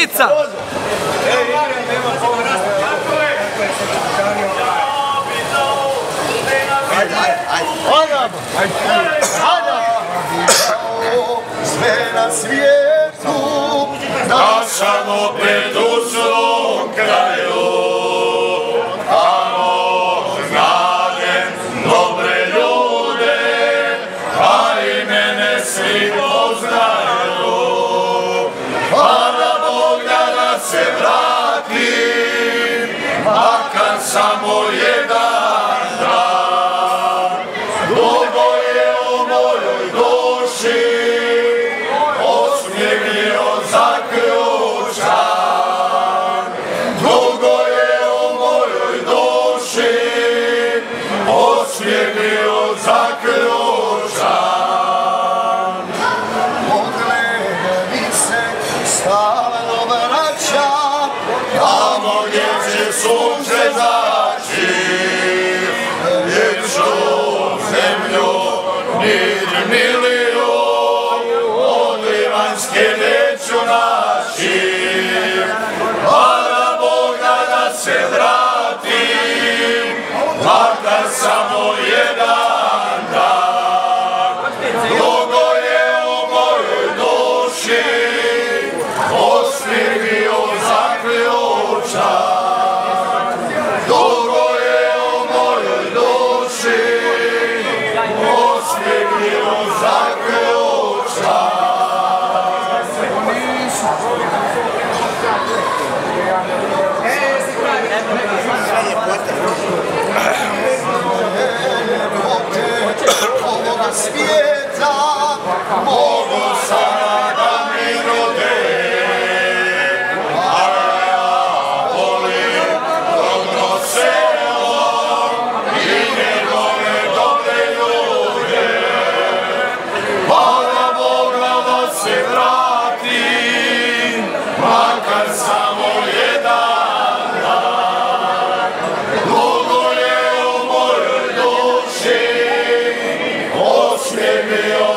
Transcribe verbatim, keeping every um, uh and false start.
Žica! Ajde, ajde, ajde! Sve na svijetu, našam opet u svom kraju. Tamo znadem dobre ljude, a i mene svi poznaju. Hvala Boga da se vratim, makar samo jedan dan. Dugo je u mojoj duši osmijeh bio zaključan. Dugo je u mojoj duši osmijeh bio zaključan. Poglede mi se stalno vraća, tamo gdje će sunce zaći. Ljepšu zemlju niđ milion, od Livanjske neću naći. Hvala Boga da se vratim, makar samo jedan dan. Dugo je u mojoj duši osmijeh bio zaključan. Dugo je u mojoj duši osmijeh bio zaključan. Ovoga svijeta mogu sada da mi nude, a ja volim rodno selo i njegove dobre ljude. Hvala Boga da se vratim, makar samo jedan dan. Dugo je u mojoj duši osmijeh bio